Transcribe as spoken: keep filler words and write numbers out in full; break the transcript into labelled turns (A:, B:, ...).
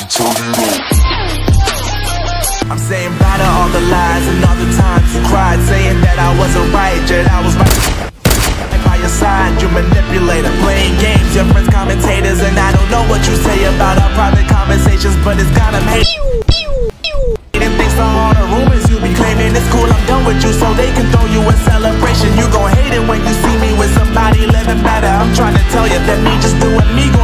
A: turn it up.
B: I'm saying bye to all the lies and all the times you cried, saying that I wasn't right, yet I was right by your side. You manipulator, playing games, your friends commentators, and I don't know what you say about our private conversations, but it's got 'em hate. And thanks to all the rumors you be claiming, it's cool, I'm done with you, so they can throw you a celebration. You gon' hate it when you see me with somebody living better. I'm trying to tell you that me just doing me